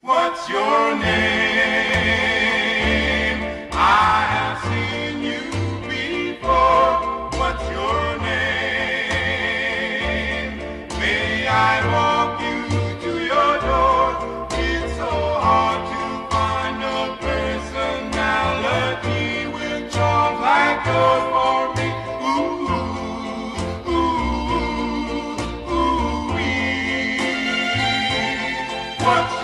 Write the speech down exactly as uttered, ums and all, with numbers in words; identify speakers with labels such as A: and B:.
A: What's your name? I have seen you before. What's your name? May I walk you to your door? It's so hard to find a personality with charms like yours for me. Ooh, ooh, ooh, ooh, wee. What's